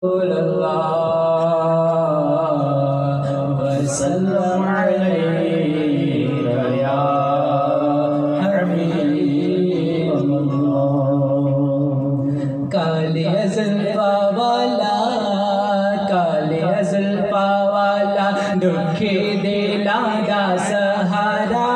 दुखे दिला दा सहारा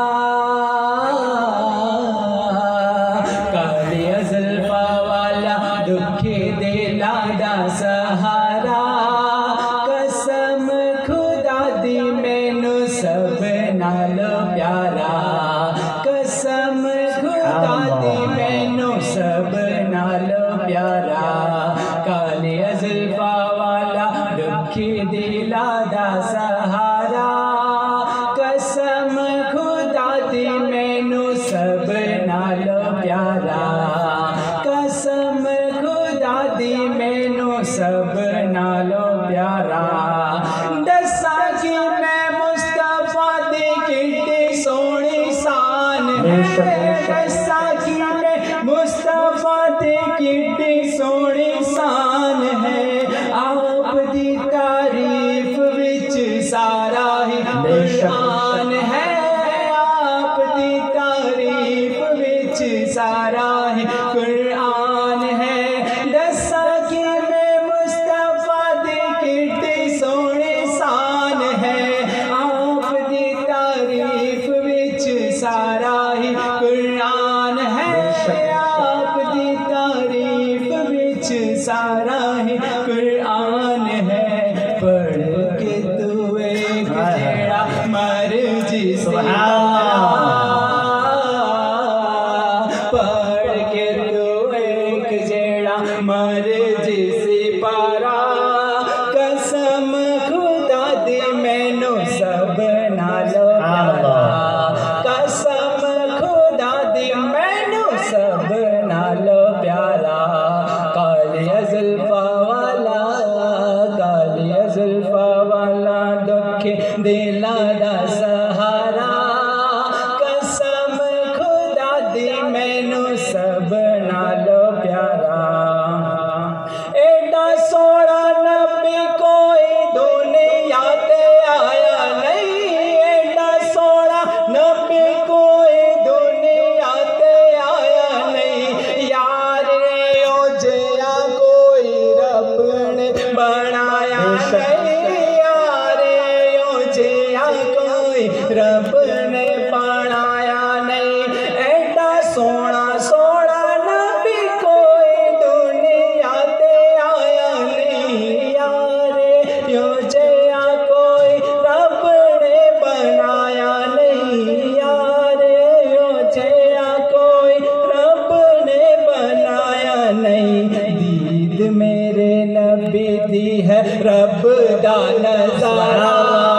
कालिया जुल्फा वाला दुखे दिला दा सहारा कसम खुदा दी मैनू सब नाल प्यारा कसम खुदा दी मैनू सब नाल प्यारा कालिया जुल्फा वाला दुखे दिला दा सहारा कसम खुदा दी मैनू सब नाल प्यारा कसम खुदा दी मैनू सब नाल प्यारा दसा कि मैं मुस्तफा दी कितनी सोहनी शान है दसा कि मैं मुस्तफा दी कितनी सोहनी शान है आप दी तारीफ विच सारा ही कुरान है आप दी तारीफ विच सारा ही कुरान है दसा कि मैं मुस्तफा दी कितनी सोहनी शान है आप दी तारीफ विच सारा ही कुरान है आप दी तारीफ विच सारा ही कुरान है पढ़ के तू एक जेड़ा मर्जी पढ़ के तू एक जेड़ा मर्जी सिपारा कसम खुदा दी मैनू सब नाल प्यारा कसम खुदा दी मैनू सब नाल प्यारा कालिया जुल्फा वाला कालिया जुल्फा वाला दुखे दिला दा सहारा कसम खुदा दी मैनू सब नाल प्यारा एडा सोहना नबी कोई दुनिया ते आया नहीं एडा सोहना नबी कोई दुनिया ते आया नहीं यार रे ओ जिया कोई रब ने बनाया नहीं यार रे ओ जिया कोई रब ने बनाया नहीं एडा सोहना सोहना नबी कोई दुनिया ते आया नहीं यार रे ओ जिया कोई रब ने बनाया नहीं यार रे ओ जिया कोई रब ने बनाया नहीं दीद मेरे नबी दी है रब दा नजारा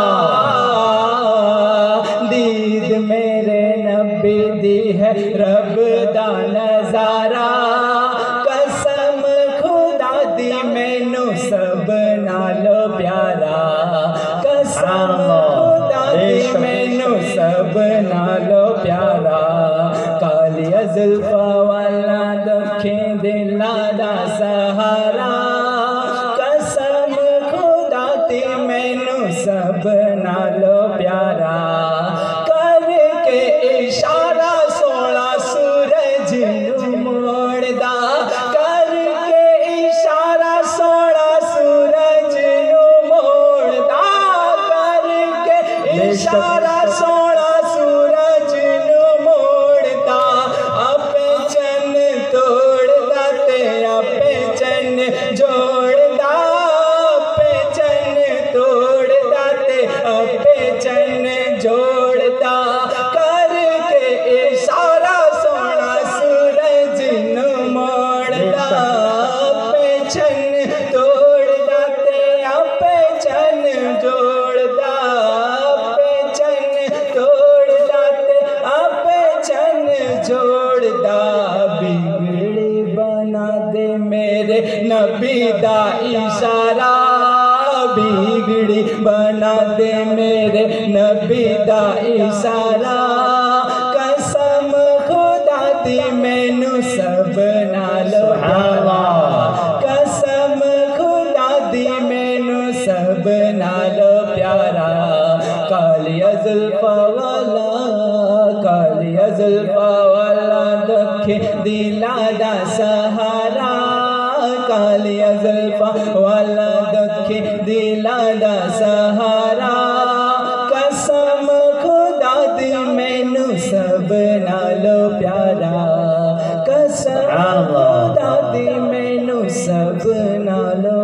दीद मेरे नबी दी है रब दा नजारा कसम खुदा दी मैनू सब नाल प्यारा कसम खुदा दी मैनू सब नाल प्यारा कालिया जुल्फा वाला दुखे दिला दा सहारा कसम खुदा दी मैनू सब नाल प्यारा करके इशारा सोहना सूरज नू मोड़दा करके इशारा सोहना सूरज नू मोड़दा करके इशारा सोहना सूरज नू मोड़दा आपे चन तोड़दा ते आपे चन जोड़दा आपे चन तोड़दा ते आपे चन जोड़दा करके इशारा सोहना सूरज नू मोड़दा आपे चन तोड़दा ते आपे चन जोड़दा आपे चन तोड़दा ते आपे चन जोड़दा बिगड़ी बना दे मेरे नबी दा इशारा बिगड़ी बना दे मेरे नबी दा इशारा कसम खुदा दी मैनू सब नाल प्यारा कसम खुदा सब नालो प्यारा। कालिया जुल्फा वाला, कालिया जुल्फा वाला दुखे दिला दा सहारा। कालिया जुल्फा वाला दुखे दिला दा सहारा। कसम खुदा दी मैनू सब नालो प्यारा। कसम खुदा दी मैनू सब नालो